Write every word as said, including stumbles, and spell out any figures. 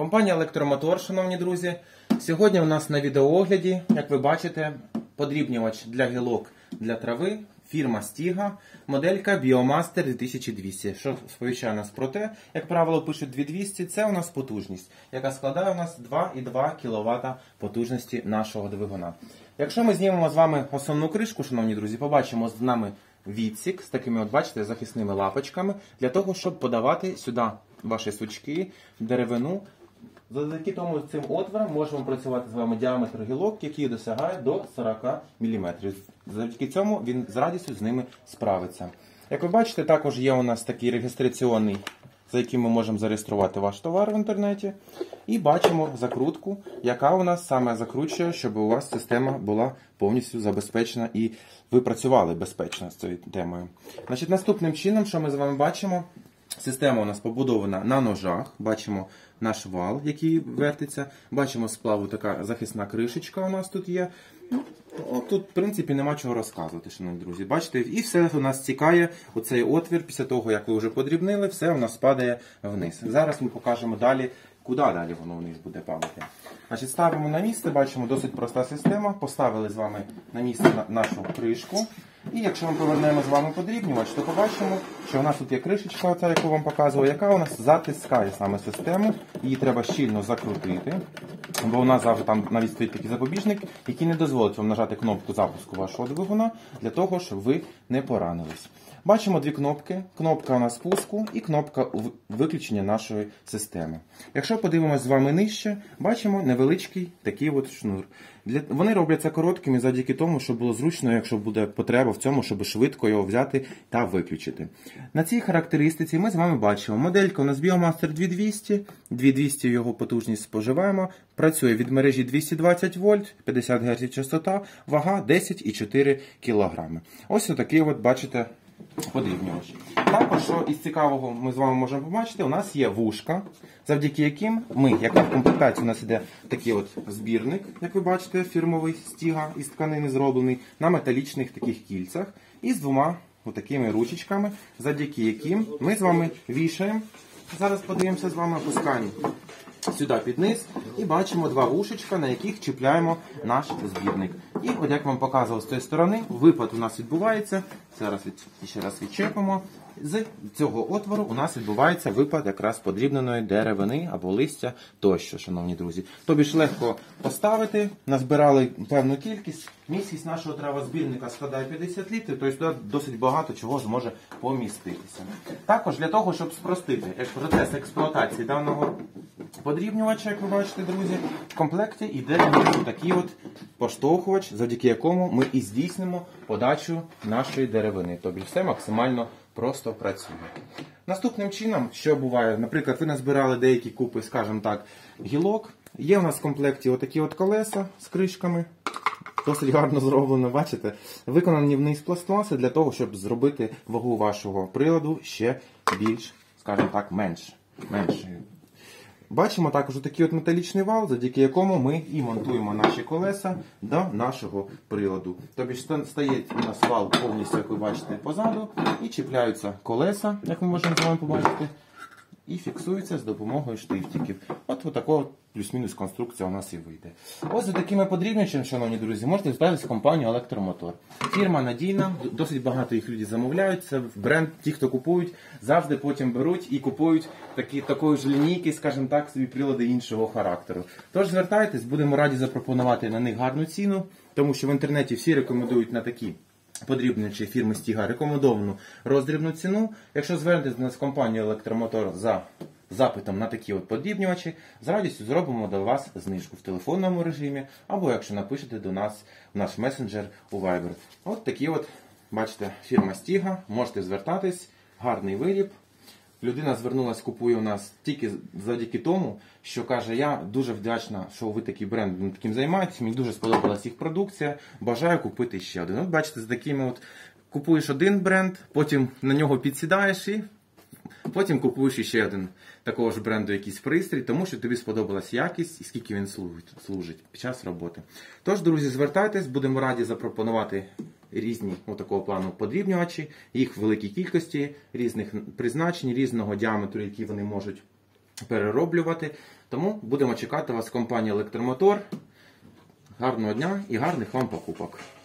Компанія Електромотор, шановні друзі. Сьогодні у нас на відеоогляді, як ви бачите, подрібнювач для гілок для трави, фірма Stiga, моделька Biomaster дві тисячі двісті, що сповіщає нас про те, як правило пишуть дві тисячі двісті, це у нас потужність, яка складає у нас два і два кіловата потужності нашого двигуна. Якщо ми знімемо з вами основну кришку, шановні друзі, побачимо з нами відсік з такими, от бачите, захисними лапочками, для того, щоб подавати сюди ваші сучки, деревину. Завдяки тому цим отвором можемо працювати з вами діаметр гілок, який досягає до сорока міліметрів. Завдяки цьому він з радістю з ними справиться. Як ви бачите, також є у нас такий реєстраційний, за яким ми можемо зареєструвати ваш товар в інтернеті. І бачимо закрутку, яка у нас саме закручує, щоб у вас система була повністю забезпечена і ви працювали безпечно з цією темою. Значить, наступним чином, що ми з вами бачимо, система у нас побудована на ножах. Бачимо наш вал, який вертиться. Бачимо сплаву така захисна кришечка у нас тут є. Ну, тут, в принципі, нема чого розказувати, шановні друзі. Бачите, і все у нас стікає у цей отвір. Після того, як ви вже подрібнили, все у нас падає вниз. Зараз ми покажемо далі, куди далі воно вниз буде падати. Значить, ставимо на місце, бачимо, досить проста система. Поставили з вами на місце нашу кришку. І якщо ми повернемо з вами подрібнювач, то побачимо, що у нас тут є кришечка, оця, яку вам показував, яка у нас затискає саме систему. Її треба щільно закрутити, бо у нас завжди там навіть стоїть такий запобіжник, який не дозволить вам нажати кнопку запуску вашого двигуна, для того, щоб ви не поранились. Бачимо дві кнопки. Кнопка у нас спуску і кнопка виключення нашої системи. Якщо подивимося з вами нижче, бачимо невеличкий такий от шнур. Для... Вони робляться короткими завдяки тому, щоб було зручно, якщо буде потреба в цьому, щоб швидко його взяти та виключити. На цій характеристиці ми з вами бачимо, моделька у нас Biomaster дві тисячі двісті, дві тисячі двісті його потужність споживаємо, працює від мережі двісті двадцять вольт, п'ятдесят герців частота, вага десять і чотири кілограми. Ось отакий от, бачите, подрібнювач. Також, що із цікавого ми з вами можемо побачити, у нас є вушка, завдяки яким ми, яка в комплектації у нас іде такий от збірник, як ви бачите, фірмовий Stiga із тканини зроблений, на металічних таких кільцях, і з двома отакими ручечками, завдяки яким ми з вами вішаємо, зараз подивимося з вами, опускаємо сюди під низ і бачимо два вушечка, на яких чіпляємо наш збірник. І от як вам показував з цієї сторони, випад у нас відбувається, зараз від, ще раз відчепимо, з цього отвору у нас відбувається випад якраз подрібненої деревини або листя тощо, шановні друзі. Тобі ж легко поставити, назбирали певну кількість, міськість нашого травозбірника складає п'ятдесят літрів, тобто туди досить багато чого зможе поміститися. Також для того, щоб спростити процес експлуатації даного подрібнювача, як ви бачите, друзі, в комплекті йде такий от поштовхувач, завдяки якому ми і здійснимо подачу нашої деревини. Тобто все максимально просто працює. Наступним чином, що буває, наприклад, ви назбирали деякі купи, скажімо так, гілок. Є у нас в комплекті отакі от колеса з кришками. Досить гарно зроблено, бачите? Виконані вниз пластмаси для того, щоб зробити вагу вашого приладу ще більш, скажімо так, менше. меншою. Бачимо також такий от металічний вал, завдяки якому ми і монтуємо наші колеса до нашого приладу. Тобто стає у нас вал повністю, як ви бачите, позаду, і чіпляються колеса, як ми можемо з вами побачити, і фіксуються з допомогою штифтиків. От така плюс-мінус конструкція у нас і вийде. Ось за такими подрібничами, шановні друзі, можете звертатися в компанію Електромотор. Фірма надійна, досить багато їх людей замовляють, це бренд, ті, хто купують, завжди потім беруть і купують такі, такої ж лінійки, скажімо так, собі прилади іншого характеру. Тож звертайтесь, будемо раді запропонувати на них гарну ціну, тому що в інтернеті всі рекомендують на такі подрібнювачі фірми Stiga рекомендовану роздрібну ціну. Якщо звернетесь до нас в компанію Електромотор за запитом на такі от подрібнювачі, з радістю зробимо до вас знижку в телефонному режимі, або якщо напишете до нас в наш месенджер у Viber. От такі от, бачите, фірма Stiga, можете звертатись, гарний виріб. Людина звернулася, купує у нас тільки завдяки тому, що каже, я дуже вдячна, що ви такий бренд таким займаєтесь, мені дуже сподобалась їх продукція, бажаю купити ще один. От бачите, з такими от купуєш один бренд, потім на нього підсідаєш і потім купуєш ще один такого ж бренду якийсь пристрій, тому що тобі сподобалась якість і скільки він служить, служить під час роботи. Тож, друзі, звертайтесь, будемо раді запропонувати різні такого плану подрібнювачі, їх в великій кількості, різних призначень, різного діаметру, які вони можуть перероблювати. Тому будемо чекати вас в компанії Електромотор. Гарного дня і гарних вам покупок!